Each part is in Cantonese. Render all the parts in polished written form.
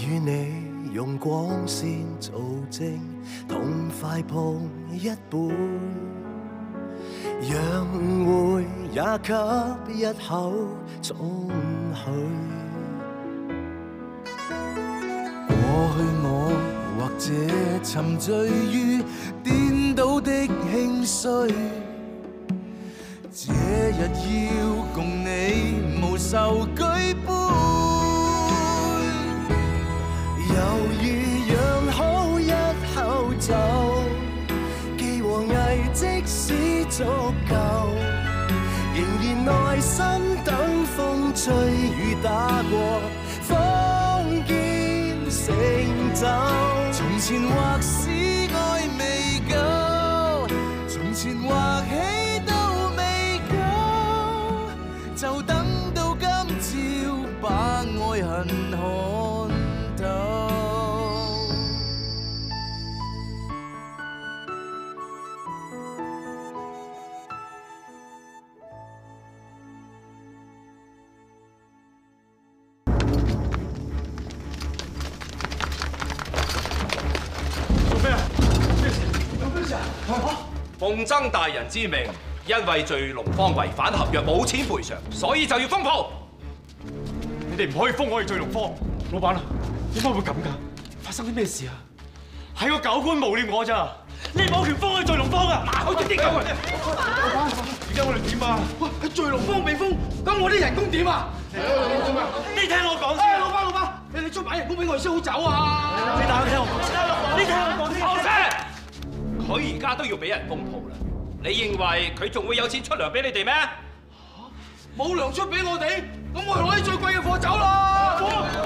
與你用光線做證，痛快碰一杯，讓誤會也給一口總許。過去我或者沉醉於顛倒的興衰，這日要共你無愁舉杯，猶豫讓好一口酒，既和藝即使足夠，仍然耐心等風吹雨打過，方見成就。從前或是愛未夠，從前或喜都未夠，就等到今朝把愛恨看透。 奉曾大人之命，因為聚龍坊違反合約冇錢賠償，所以就要封鋪。 你哋唔可以封我哋聚龍坊。老闆啊，點解會咁㗎？發生啲咩事啊？係個狗官誣蔑我咋？你冇權封我哋聚龍坊啊！嗱，好啲啲狗！老闆，而家我哋點啊？喂，聚龍坊被封，咁我啲人工點啊？你聽我講先。老闆，你出埋人工俾我哋先好走啊！你大家聽我講先。你聽我講先。 後生，佢而家都要俾人封鋪啦，你認為佢仲會有錢出糧俾你哋咩？ 冇糧出俾我哋，咁我哋攞啲最貴嘅貨走啦！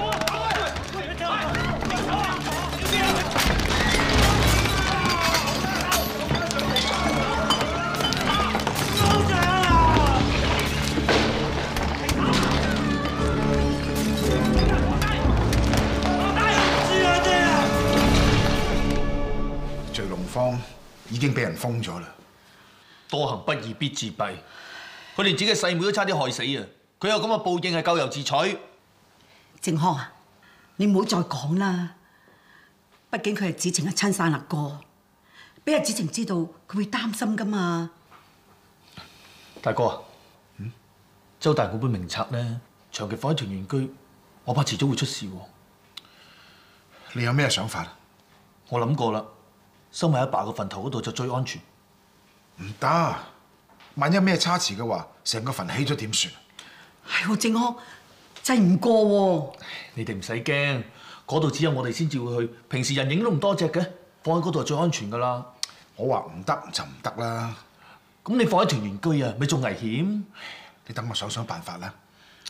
聚龍坊已經俾人封咗啦。 多行不義必自斃，佢連自己嘅細妹都差啲害死啊！佢有咁嘅報應係咎由自取。 靖康啊，你唔好再講啦。畢竟佢係子晴嘅親生阿哥，俾阿子晴知道，佢會擔心噶嘛。 大哥啊，周大嗰本名冊咧，長期放喺屯元居，我怕遲早會出事喎。 你有咩想法啊？ 我諗過啦，收埋喺爸個墳頭嗰度就最安全。 唔得，萬一有咩差池嘅話，成個墳起咗點算？ 係喎，靖康制唔過喎。 你哋唔使驚，嗰度只有我哋先至會去，平時人影都唔多隻嘅，放喺嗰度係最安全噶啦。 我話唔得就唔得啦。 咁你放喺屯元居啊，咪仲危險？ 你等我想辦法啦。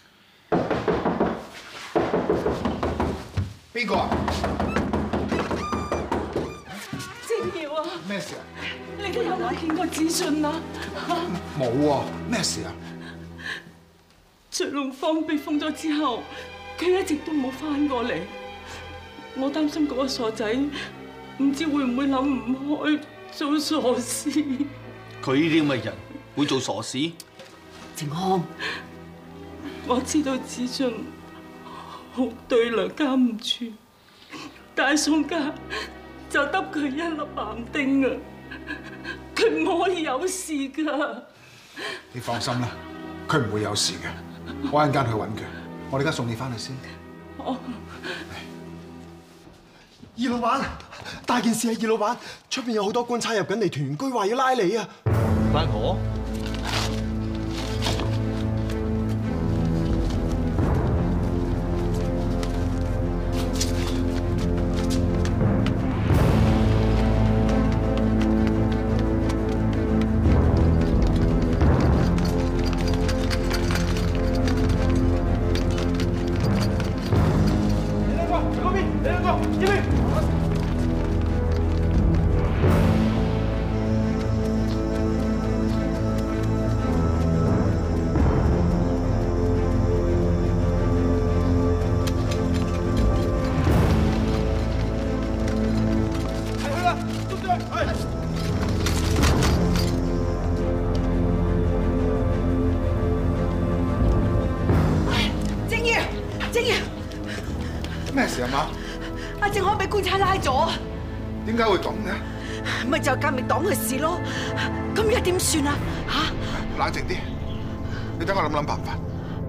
邊個啊？ 靖耀啊！ 咩事啊？ 你哋有冇見過子信啊？ 冇喎，咩事啊？ 聚龍坊被封咗之後，佢一直都冇翻過嚟。我擔心嗰個傻仔唔知會唔會諗唔開，做傻事。 佢呢啲咁嘅人會做傻事？ 靖康，我知道子信好對梁家唔住，但係宋家就得佢一粒癌丁啊！佢唔可以有事㗎。 你放心啦，佢唔會有事嘅。我一陣間去揾佢，我哋而家送你翻去先。 哦。 二老闆，大件事啊！二老闆，出邊有好多官差入緊嚟屯元居，話要拉你啊！ 拉我？ 咩事啊媽？ 阿正康俾官差拉咗， 點解會咁嘅？ 咪就係革命黨嘅事咯。咁而家點算啊？嚇！ 冷靜啲，你等我諗辦法。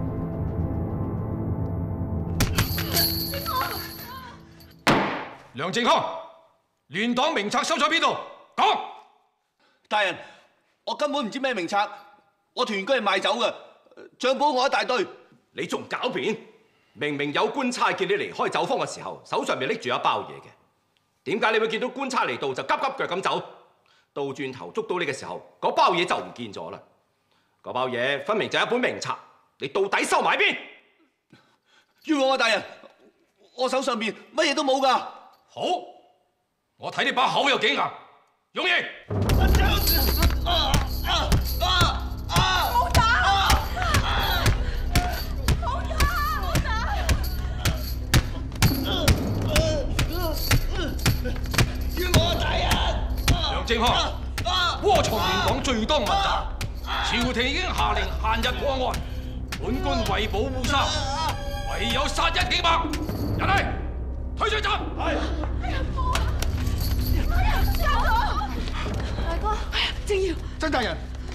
梁正康，亂黨名冊收咗邊度？講！ 大人，我根本唔知咩名冊，我團員居係賣酒嘅，帳簿我一大堆。 你仲狡辯？明明有官差見你離開酒坊嘅時候，手上面拎住一包嘢嘅，點解你會見到官差嚟到就急急腳咁走？倒轉頭捉到你嘅時候，嗰包嘢就唔見咗啦。嗰包嘢分明就係一本名冊，你到底收埋邊？ 冤枉啊，大人！我手上邊乜嘢都冇㗎。 好，我睇你把口有幾硬，容易。正康，窩藏亂黨最多問責，朝廷已經下令限日破案，本官為保護沙，唯有殺一儆百。人嚟，退水站。係。哎呀，我啊！哎呀，救我！ 大哥，哎呀，正耀， 曾大人，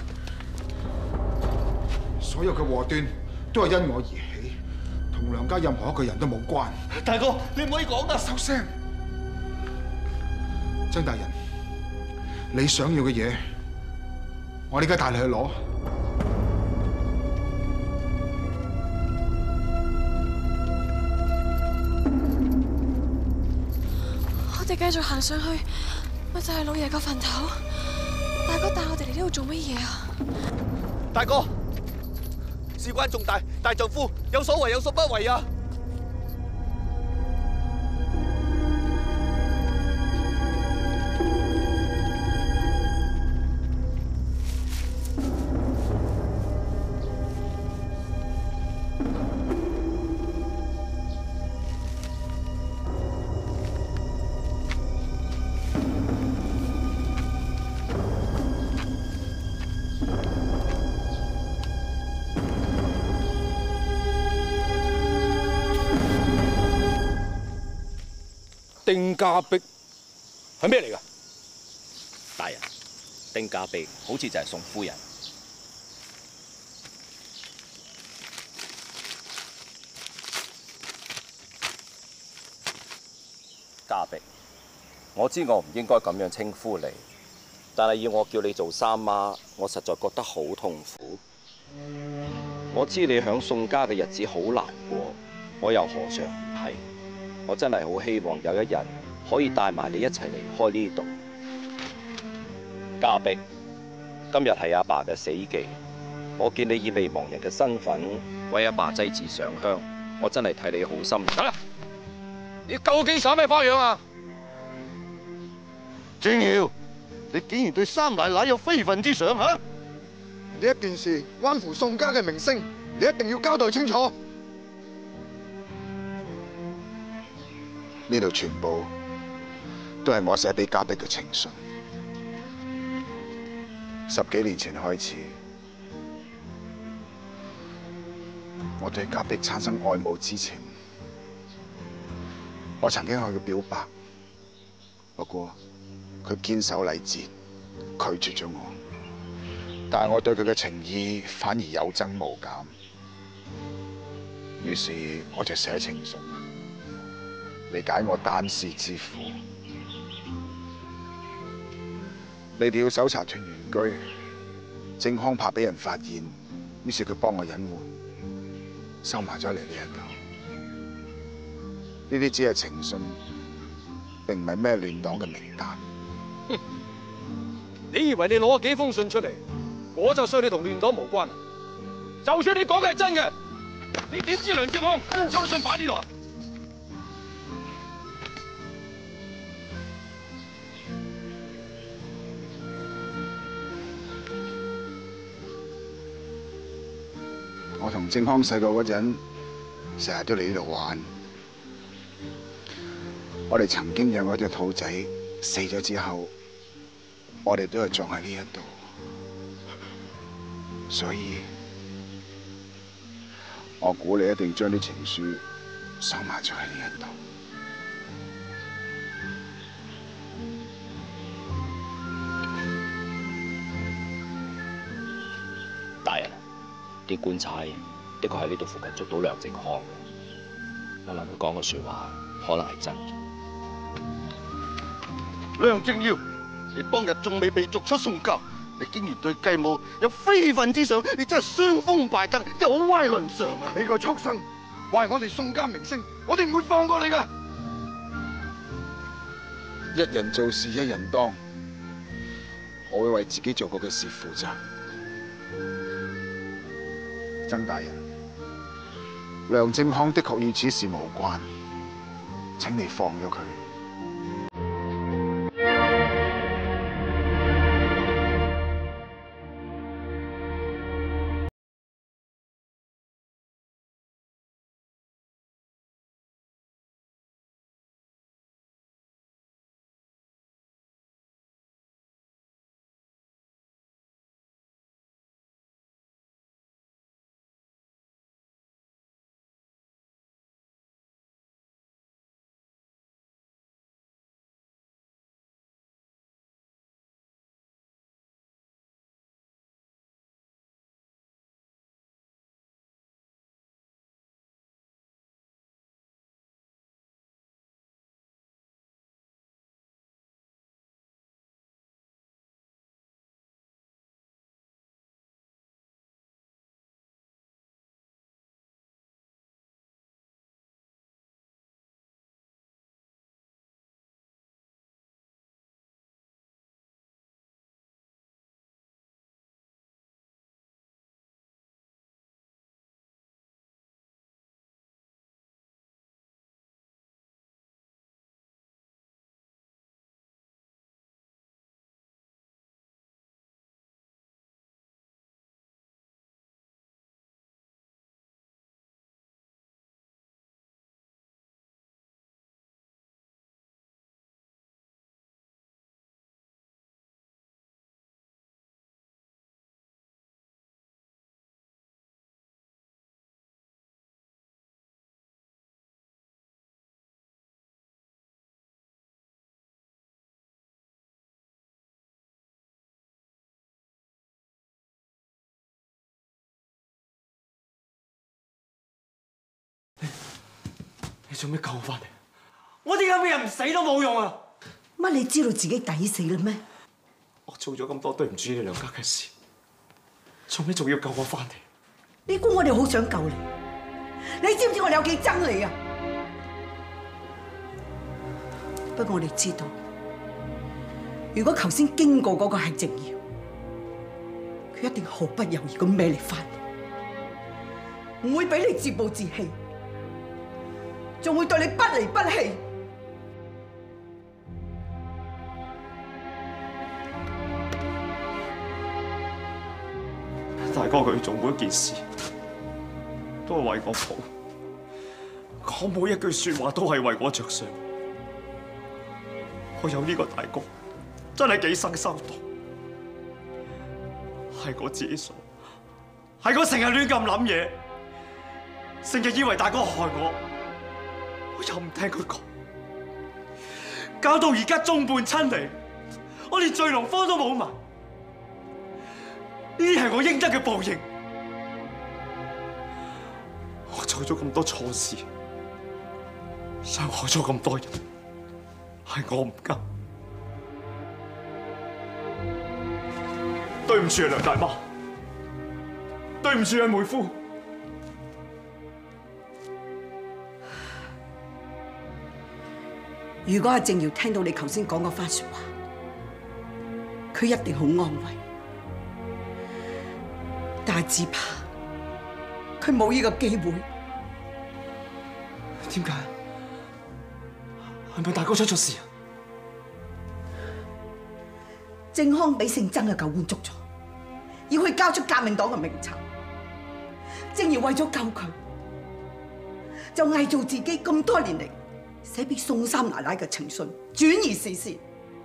所有嘅禍端都係因我而起，同梁家任何一個人都冇關。 大哥，你唔可以講㗎！ 收聲！曾大人。你想要嘅嘢，我而家帶你去攞。 我哋繼續行上去，咪就係老爺個墳頭。大哥帶我哋嚟呢度做乜嘢啊？ 大哥，事關重大，大丈夫有所為有所不為啊！ 丁家璧係咩嚟㗎？大人，丁家璧好似就係宋夫人。家璧，我知我唔應該咁樣稱呼你，但係要我叫你做三媽，我實在覺得好痛苦。我知你響宋家嘅日子好難過，我又何嘗唔係？我真係好希望有一日可以帶埋你一齊離開呢度。家璧，今日係阿爸嘅死忌，我見你以未亡人嘅身份為阿爸祭祀上香，我真係睇你好心。得啦，你究竟耍咩花樣啊？ 正耀，你竟然對三奶奶有非分之想嚇！呢一件事關乎宋家嘅名聲，你一定要交代清楚。 呢度全部都係我寫俾家璧嘅情信。10幾年前開始，我對家璧產生愛慕之情。我曾經向佢表白，不過佢堅守禮節，拒絕咗我。但係我對佢嘅情意反而有增無減。於是我就寫情信，理解我單氏之苦。你哋要搜查團員居，正康怕俾人發現，於是佢幫我隱瞞，收埋咗嚟呢一度。呢啲只係情信，並唔係咩亂黨嘅名單。 你以為你攞咗幾封信出嚟，我就信你同亂黨無關？就算你講嘅係真嘅，你點知梁正康將信擺呢度啊？ 我同正康細個嗰陣，成日都嚟呢度玩。我哋曾經養過隻兔仔，死咗之後，我哋都係葬喺呢一度。所以，我估你一定將啲情書收埋咗喺呢一度。 大人，啲官差的確喺呢度附近捉到梁正康嘅，我諗佢講嘅説話可能係真嘅。 梁正耀，你當日仲未被逐出宋教，你竟然對繼母有非分之想，你真係傷風敗德，有歪倫常啊！你個畜生，壞我哋宋家名聲，我哋唔會放過你噶。 一人做事一人當，我會為自己做過嘅事負責。曾大人，梁正康的確與此事無關，請你放咗佢。 你做咩救我翻嚟？我點解俾人唔死都冇用啊！ 乜你知道自己抵死啦咩？ 我做咗咁多對唔住你兩家嘅事，做咩仲要救我翻嚟？ 你估我哋好想救你？你知唔知我哋有幾憎你啊？不過我哋知道，如果頭先經過嗰個係靜瑤，佢一定毫不猶豫咁孭你翻嚟，唔會俾你自暴自棄，仲會對你不離不棄。 大哥佢做每一件事都係為我好，講每一句説話都係為我着想。我有呢個大哥，真係幾生羞道，係我自己傻，係我成日亂咁諗嘢，成日以為大哥害我，我又唔聽佢講，搞到而家眾叛親離，我連聚龍坊都冇埋。呢啲係我應得嘅報應。我做咗咁多錯事，傷害咗咁多人，係我唔啱。對唔住啊，梁大媽，對唔住啊，妹夫。 如果阿靜瑤聽到你頭先講嗰番説話，佢一定好安慰。但係只怕佢冇呢個機會。 點解？係咪大哥出咗事啊？ 正康俾姓曾嘅狗官捉咗，要佢交出革命黨嘅名冊。正瑤為咗救佢，就偽造自己咁多年嚟寫俾宋三奶奶嘅情信，轉移視線。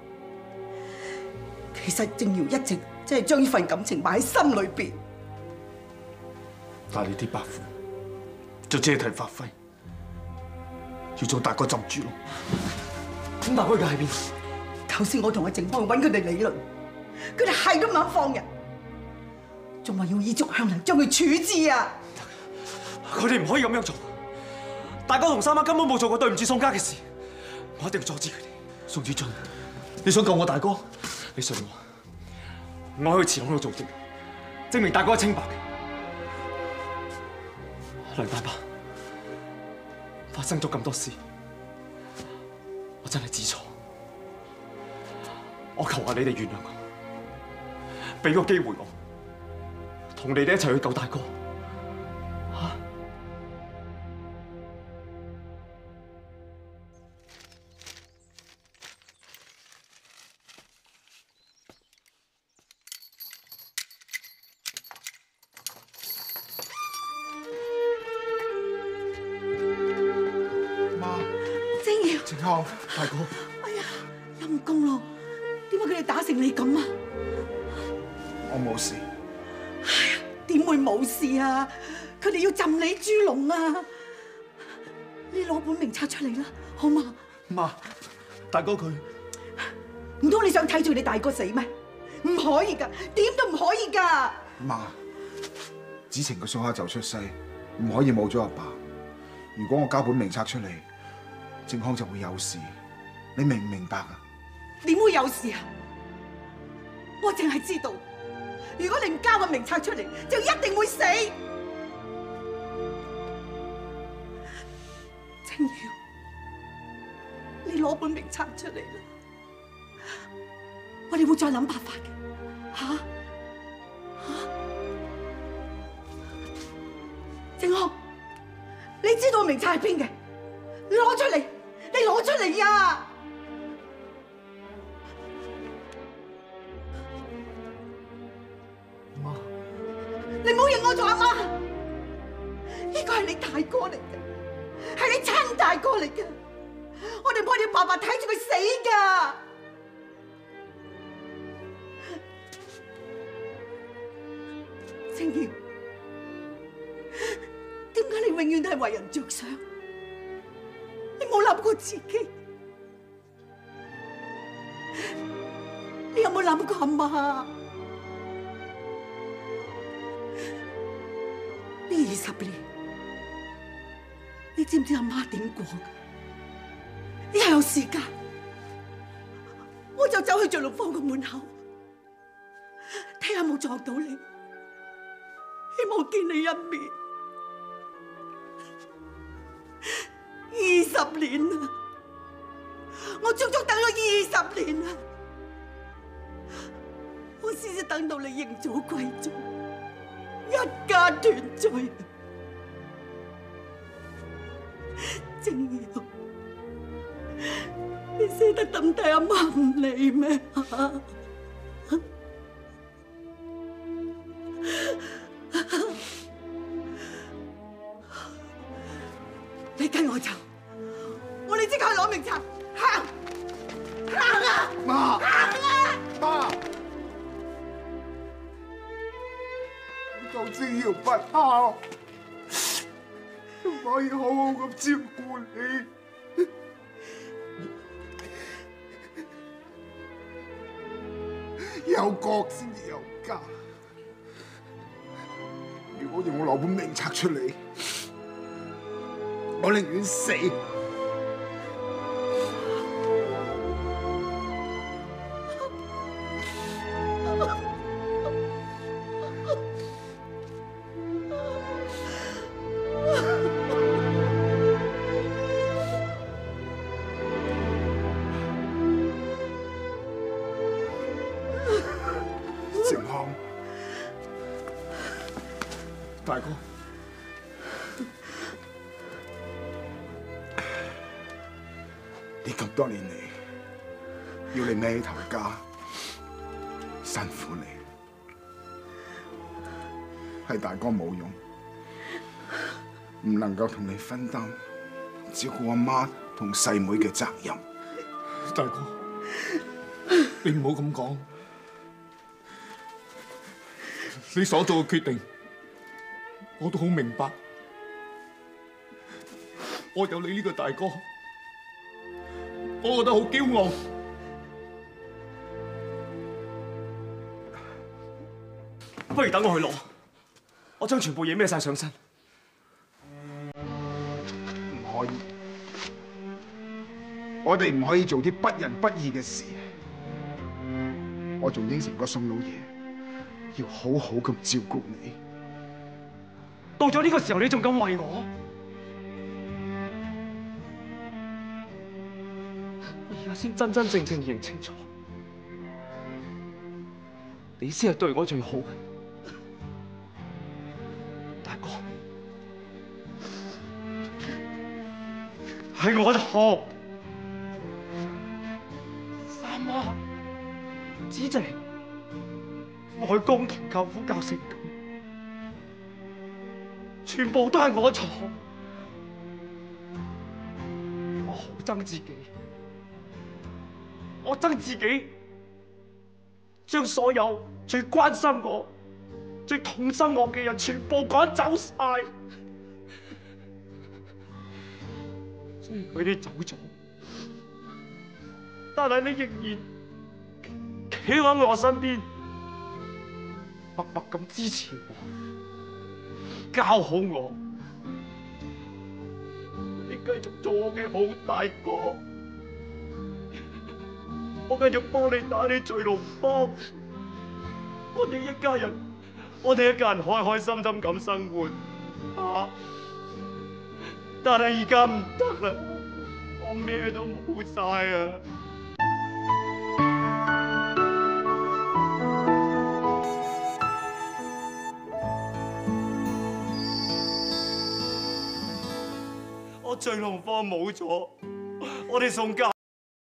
其實正瑤一直真係將呢份感情擺喺心裏邊。 但係你啲伯父就借題發揮， 要做大哥浸住咯。 咁大哥而家喺邊？ 頭先我同阿靜康揾佢哋理論，佢哋係都唔肯放人，仲話要依足向嚟將佢處置啊！ 佢哋唔可以咁樣做。大哥同三媽根本冇做過對唔住宋家嘅事，我一定要阻止佢哋。 宋子俊，你想救我大哥？ 你信我，我去祠堂度做證，證明大哥係清白嘅。梁大伯，發生咗咁多事，我真係知錯。我求下你哋原諒我，俾個機會我，同你哋一齊去救大哥。嚇！ 靜孝，大哥。 哎呀，陰公咯，點解佢哋打成你咁啊？ 我冇事。 哎呀，點會冇事啊？佢哋要浸你豬籠啊！你攞本名冊出嚟啦，好嘛？ 媽，大哥佢唔通你想睇住你大哥死咩？唔可以噶，點都唔可以噶！ 媽，子晴個數下就出世，唔可以冇咗阿爸。如果我交本名冊出嚟，靖康就會有事，你明唔明白啊？ 點會有事啊？我淨係知道，如果你唔交個名冊出嚟，就一定會死。靜瑤，你攞本名冊出嚟啦，我哋會再諗辦法嘅。吓？靖康，你知道名冊喺邊嘅？你攞出嚟！你攞出嚟呀！ 媽， 你唔好認我做阿媽，呢個係你大哥嚟嘅，係你親大哥嚟嘅，我哋唔可以白白睇住佢死㗎。靜瑤，點解你永遠都係為人着想？你冇諗過自己，你有冇諗過阿媽？呢20年，你知唔知阿媽點過㗎？一有時間，我就走去聚龍坊個門口，睇下有冇撞到你，希望見你一面。20年啦，我足足等咗20年啦，我先至等到你認祖歸宗，一家團聚。靜瑤，你捨得抌低阿媽唔理咩？你跟我走，我哋即刻攞名冊，行啊！ 媽， 行啊！ 媽，救靜瑤不孝，唔可以好好咁照顧你。有國先至有家。如果要我攞本名冊出嚟，我寧願死。靖康，大哥。呢咁多年嚟，要你孭起頭家，辛苦你，係大哥冇用，唔能夠同你分擔照顧阿媽同細妹嘅責任。 大哥，你唔好咁講，你所做嘅決定，我都好明白。 我有你呢個大哥，我覺得好驕傲。不如等我去攞，我將全部嘢孭晒上身。 唔可以，我哋唔可以做啲不仁不義嘅事。我仲應承過宋老爺，要好好咁照顧你。 到咗呢個時候，你仲咁為我？而家先真真正正認清楚，你先係對我最好嘅。大哥，係我錯。三媽、子靜、外公同舅父教成咁，全部都係我錯。我好憎自己，我憎自己將所有最關心我、最痛心我嘅人全部趕走晒。雖然佢哋走咗，但係你仍然企喺我身邊，默默咁支持我，教好我。你繼續做我嘅好大哥，我繼續幫你打你聚龍幫。我哋一家人開開心心咁生活。但係而家唔得啦，我咩都冇晒啊！我聚龍坊冇咗，我哋宋家。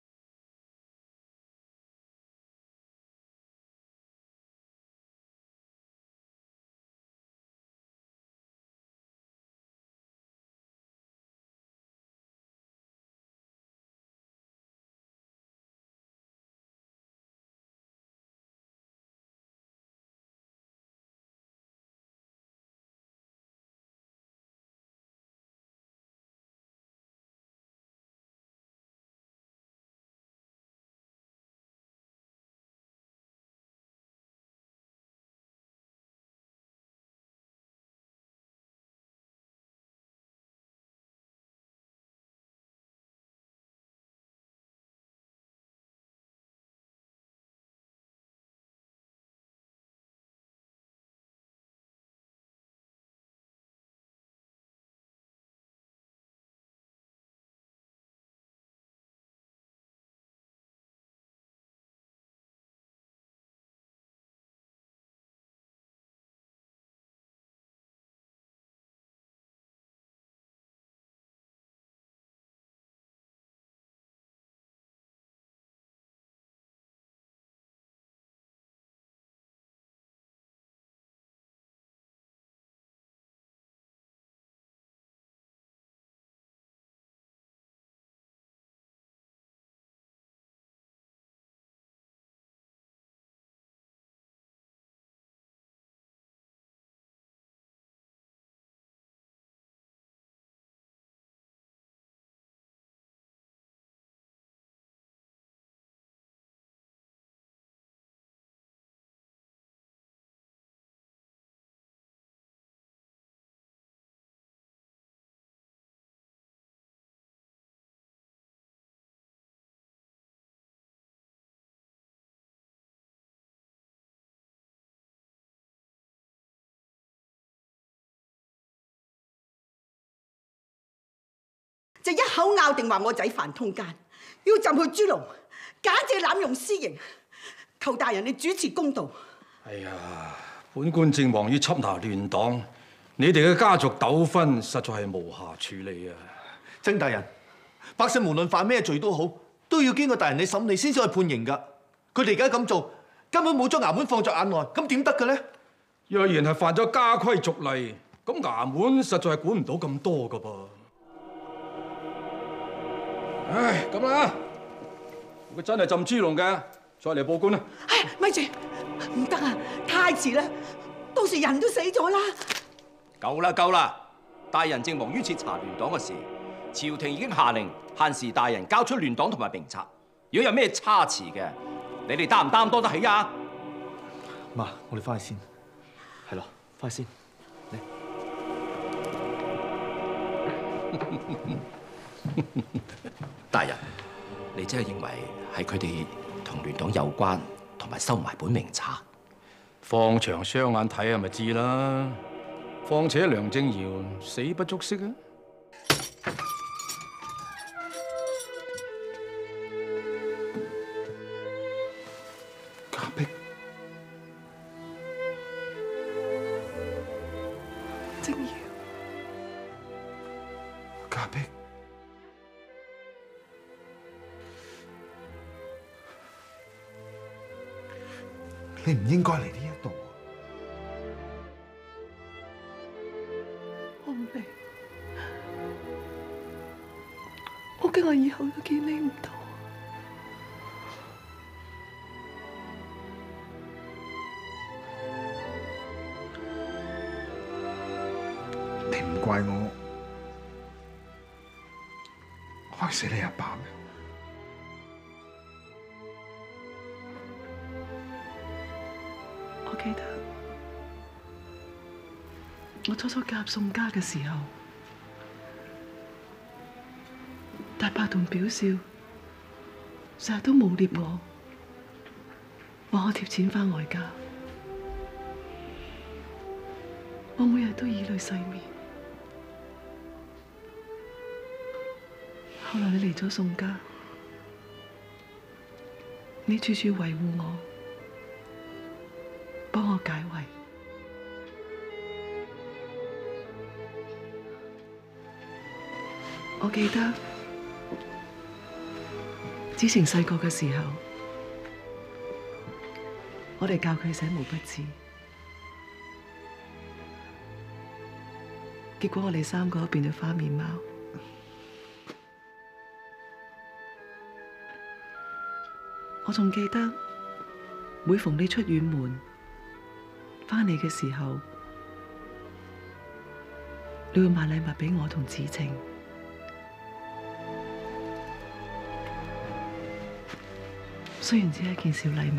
就一口咬定話我仔犯通姦，要浸去豬籠，簡直濫用私刑。求大人你主持公道。 哎呀，本官正忙於緝拿亂黨，你哋嘅家族糾紛實在係無暇處理啊！ 曾大人，百姓無論犯咩罪都好，都要經過大人你審理先至去判刑㗎。佢哋而家咁做，根本冇將衙門放在眼內，咁點得嘅咧？ 若然係犯咗家規俗例，咁衙門實在係管唔到咁多㗎噃。唉，咁啦，如果真係浸豬籠嘅，再嚟報官啦。 唉，咪住，唔得啊，太遲啦，到時人都死咗啦。 夠啦夠啦，大人正忙於徹查亂黨嘅事， 朝廷已經下令限時大人交出亂黨同埋名冊。如果有咩差池嘅，你哋擔唔擔當得起啊？ 媽，我哋翻去先。係咯，翻去先。 大人，你真係認為係佢哋同亂黨有關，同埋收埋本名冊？ 放長雙眼睇下咪知啦。況且梁正堯死不足惜啊！ 家碧， 正堯， 家碧，你唔應該嚟呢一度。 我唔明，我驚我以後都見你唔到。 你唔怪我害死你阿爸咩？ 我記得我初初加入宋家嘅時候，大伯同表少成日都誣衊我，話我貼錢返外家，我每日都以淚洗面。後來你嚟咗宋家，你處處維護我，幫我解圍。我記得子晴細個嘅時候，我哋教佢寫毛筆字，結果我哋三個變咗花面貓。我仲記得每逢你出遠門返嚟嘅時候，你會買禮物俾我同子晴。雖然只係一件小禮物，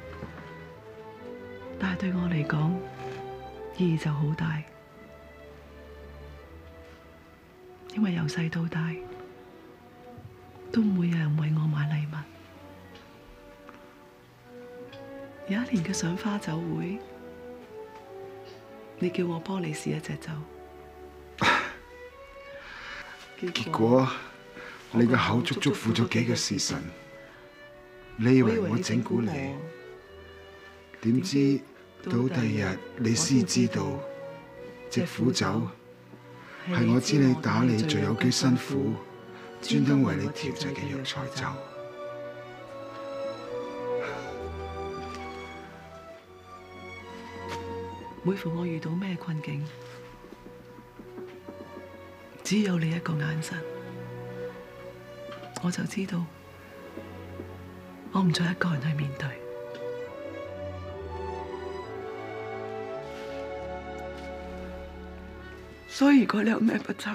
但係對我嚟講意義就好大，因為由細到大都唔會有人為我買禮物。有一年嘅賞花酒會，你叫我幫你試一隻酒， 結果你個口足足苦咗幾個時辰。你以為我整蠱你，點知到第二日你先知道，隻苦酒係我知你打理最有幾辛苦，專登為你調製嘅藥材酒。 每逢我遇到咩困境，只有你一個眼神，我就知道我唔再一個人去面對。所以如果你有咩不測，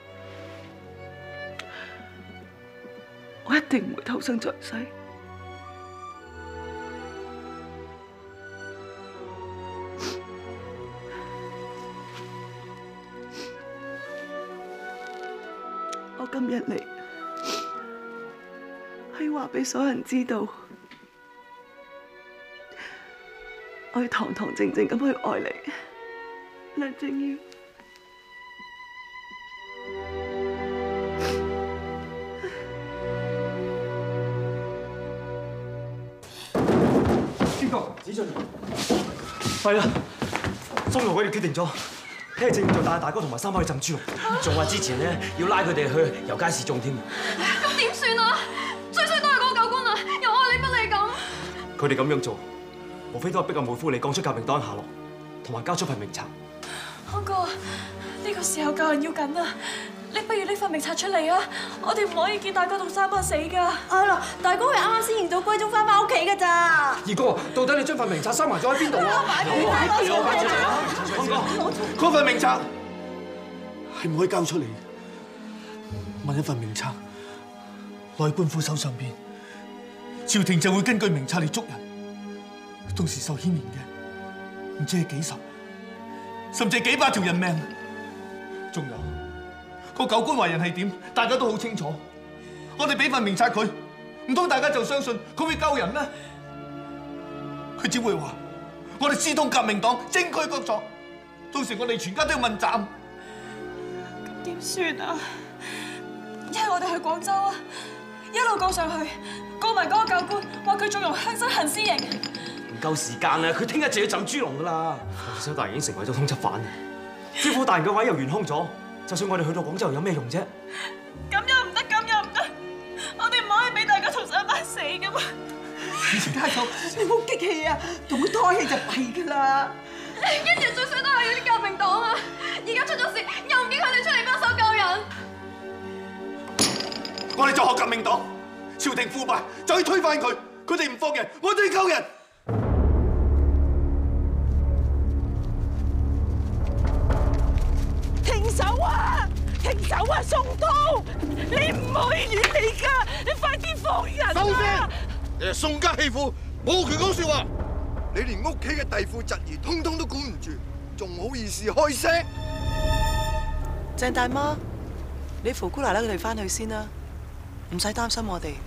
我一定唔會投生在世。我今日嚟係話俾所有人知道，我要堂堂正正咁去愛你，梁正堯。 邊個？子俊。係啦，宋龍佢哋決定咗，聽日正午就帶大哥同埋三媽去浸豬籠，仲話之前咧要拉佢哋去遊街示眾添。 咁點算啊？最衰都係嗰個狗官啊，又愛理不理咁。 佢哋咁樣做，無非都係逼阿妹夫你講出革命黨下落，同埋交出份名冊。 康哥，呢個時候救人要緊啊！你不如呢份名冊出嚟啊！我哋唔可以見大哥同三媽死㗎。 係啦，大哥佢啱啱先認到歸宗翻返屋企㗎咋。 二哥，到底你將份名冊收埋咗喺邊度啊？ 攞翻出嚟啊！康哥，嗰份名冊係唔可以交出嚟。 問一份名冊落喺官府手上邊，朝廷就會根據名冊嚟捉人，到時受牽連嘅唔知係幾十，甚至係幾百條人命。仲有個狗官為人係點，大家都好清楚。我哋俾份名冊佢，唔通大家就相信佢會救人咩？佢只會話我哋私通革命黨，證據確鑿，到時我哋全家都要問斬。 咁點算啊？一係我哋去廣州啊，一路告上去，告埋嗰個教官，話佢縱容鄉紳行私刑。 唔夠時間啊！佢聽日就要走豬籠噶啦。周大人已經成為咗通緝犯，知府大人嘅位又懸空咗，就算我哋去到廣州又有咩用啫？ 咁又唔得，咁又唔得，我哋唔可以俾大家同上一班死噶嘛！ 家嫂，你唔好激氣啊，同佢拖氣就弊噶啦。 跟住最衰都係嗰啲革命黨啊！而家出咗事，又唔見佢哋出嚟幫手救人。 我哋就學革命黨，朝廷腐敗就要推翻佢，佢哋唔放人，我哋救人。 停手啊！停手啊！宋濤，你唔可以亂嚟㗎！你快啲放人收聲！ 啊！ 你係宋家欺婦，冇權講説話。你連屋企嘅弟婦侄兒通通都管唔住，仲好意思開聲？ 鄭大媽，你扶姑奶奶佢哋翻去先啦，唔使擔心我哋。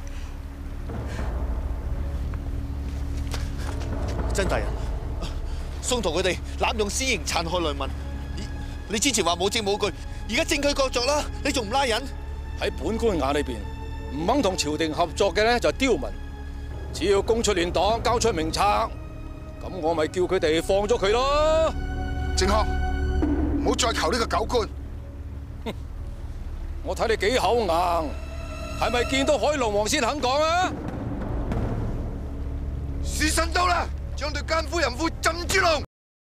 曾大人，宋濤佢哋濫用私刑殘害良民，你之前話冇證冇據，而家證據確鑿啦，你仲唔拉人？ 喺本官眼裏邊，唔肯同朝廷合作嘅咧就係刁民。只要供出亂黨，交出名冊，咁我咪叫佢哋放咗佢咯。 靖康，唔好再求呢個狗官。 哼，我睇你幾口硬，係咪見到海龍王先肯講啊？ 時辰到啦，將對奸夫淫婦浸豬籠。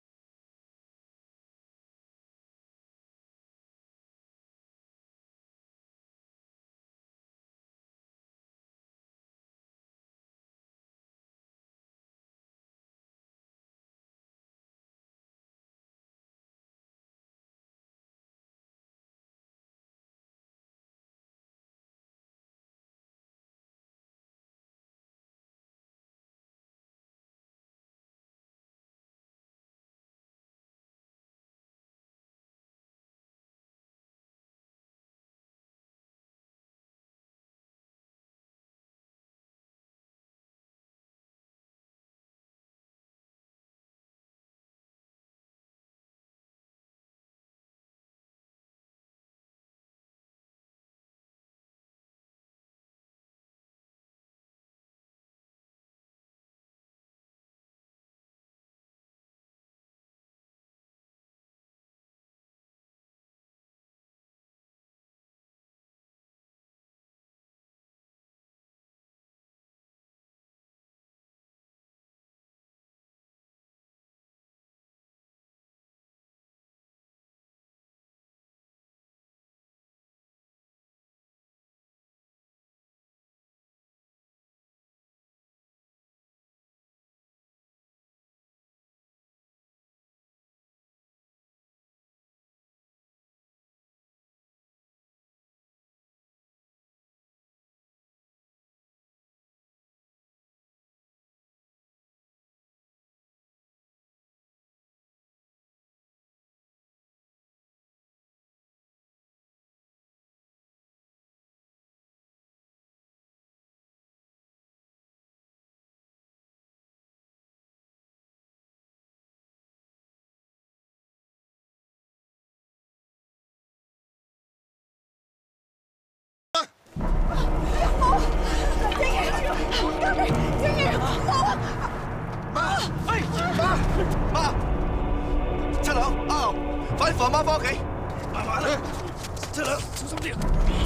媽，七樓啊，快啲扶阿媽翻屋企。慢慢啦，七樓小心啲。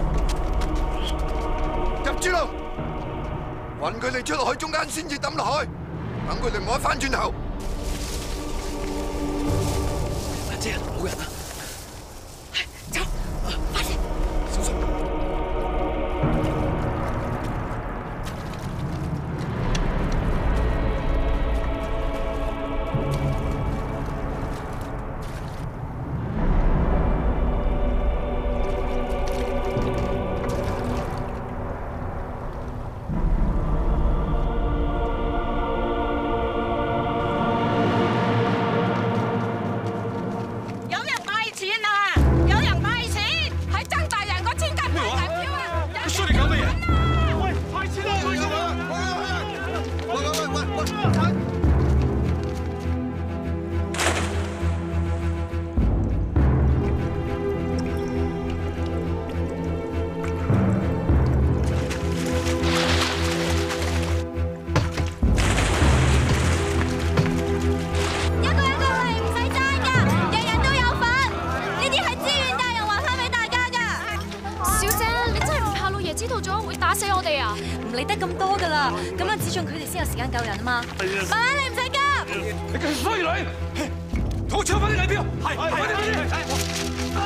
入豬籠，運佢哋出落去中間先至抌落去，等佢哋唔可以翻轉頭。阿姐，冇人啊！走，快啲，小心。 衰，你搞乜嘢？喂，快錢啦！快錢啦！喂！ 唔理得咁多噶啦，咁樣只准佢哋先有時間救人啊嘛。爸，你唔使急。 你個衰女，同我搶翻啲禮票。係，快啲！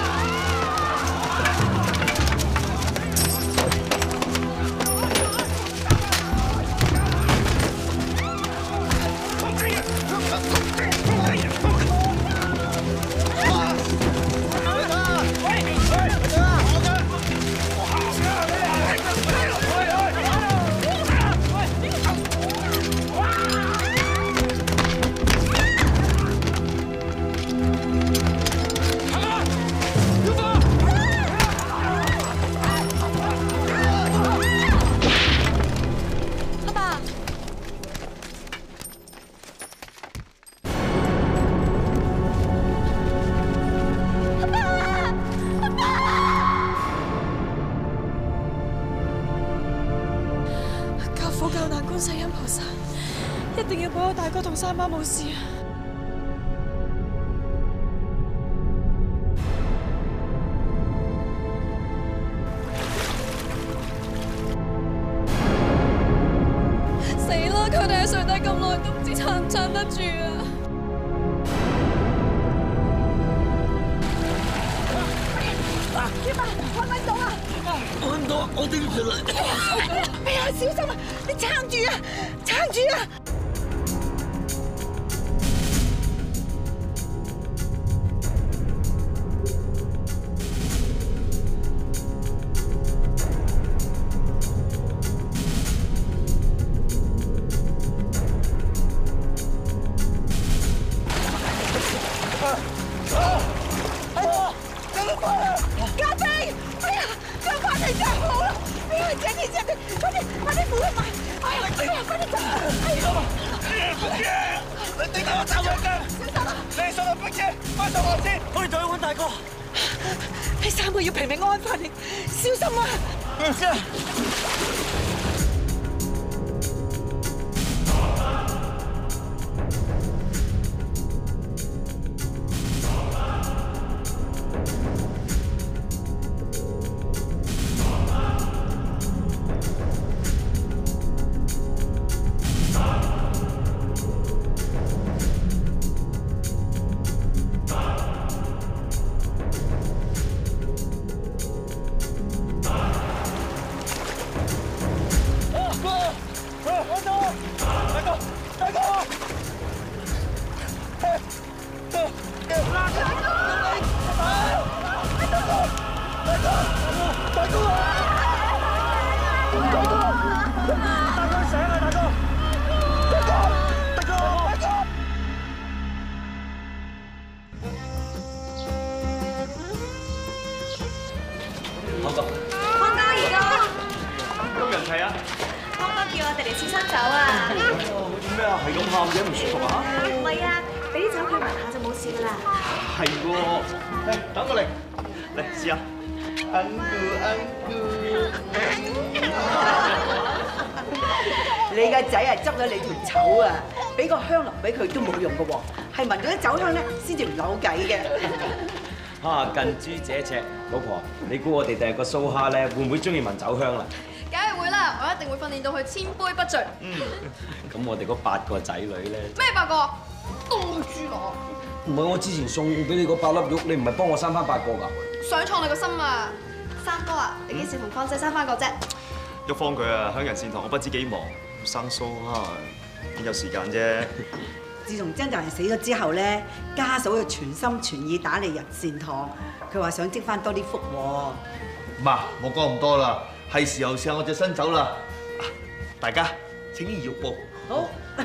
一定要保佑大哥同三媽冇事啊！死啦！佢哋喺水底咁耐，都唔知撐唔撐得住啊！點啊？揾唔到啊！揾唔到，我頂住啦！哎呀，小心啊！你撐住啊！撐住啊！ 你三個要平平安安翻嚟，小心啊！你個仔係執咗你條醜啊！俾個香爐俾佢都冇用嘅喎，係聞到啲酒香咧先至唔扭計嘅。 啊，近朱者赤，老婆，你估我哋第日個蘇蝦咧會唔會中意聞酒香啦？ 梗係會啦，我一定會訓練到佢千杯不醉。 咁我哋嗰8個仔女咧？ 咩8個？都係豬乸。 唔係我之前送俾你嗰8粒肉，你唔係幫我生翻8個㗎？ 想創你個心啊！三哥啊，你幾時同方仔生翻個啫？ 玉芳佢啊，鄉人善堂，我不知幾忙，生蘇蝦邊有時間啫。 自從曾大人死咗之後咧，家嫂就全心全意打理人善堂，佢話想積翻多啲福喎。 媽，冇講咁多啦，係時候試下我隻新酒啦。大家請移玉步。 好。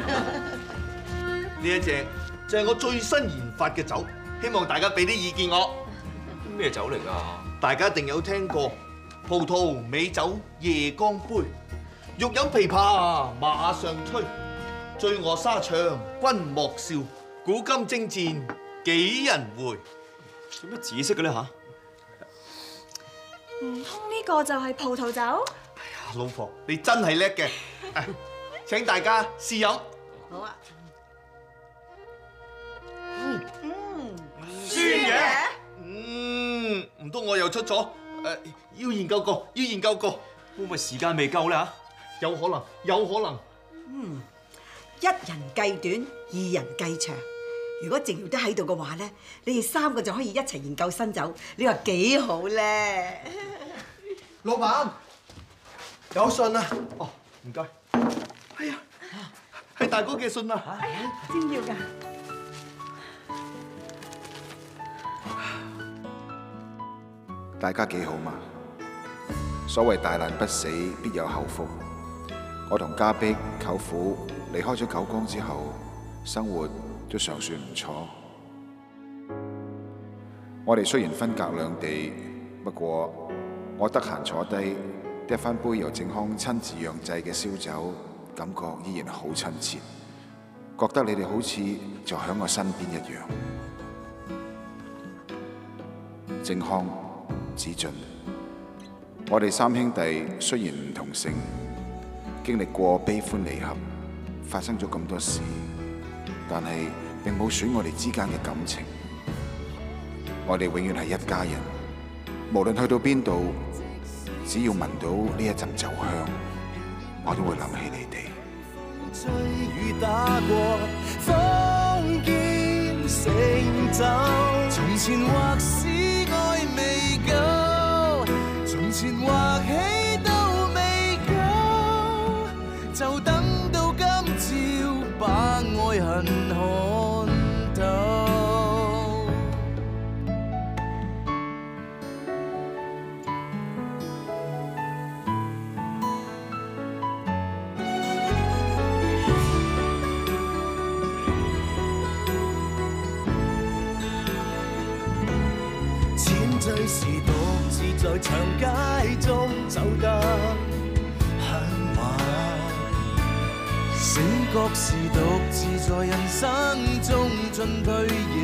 呢一隻就係我最新研發嘅酒，希望大家俾啲意見我。 咩酒嚟㗎？ 大家一定有聽過葡萄美酒夜光杯，欲飲琵琶馬上催。醉臥沙場君莫笑，古今征戰幾人回？ 做咩紫色嘅咧嚇？ 唔通呢個就係葡萄酒？ 老婆，你真係叻嘅，請大家試飲。 好啊。 酸嘅。唔通我又出咗？要研究過，要研究過。 會唔會時間未夠咧嚇？ 有可能，有可能。 一人計短，二人計長。如果靜瑤都喺度嘅話咧，你哋3個就可以一齊研究新酒，你話幾好咧？ 老闆，有信啊！哦，唔該。哎呀，係大哥嘅信啊！ 先要㗎。 大家幾好嘛？所謂大難不死，必有後福。我同家碧、舅父離開咗九江之後，生活都尚算唔錯。我哋雖然分隔兩地，不過我得閒坐低一翻杯由靖康親自釀製嘅燒酒，感覺依然好親切，覺得你哋好似就喺我身邊一樣。靖康、子俊，我哋3兄弟雖然唔同姓，經歷過悲歡離合，發生咗咁多事，但係並冇損我哋之間嘅感情。我哋永遠係一家人，無論去到邊度，只要聞到呢一陣酒香，我都會諗起你哋。 吹雨打過，方見成就。從前或是愛未夠，從前或喜都未夠，就等到今朝把愛恨看透。最是獨自在長街中走得向晚，醒覺時獨自在人生中進退。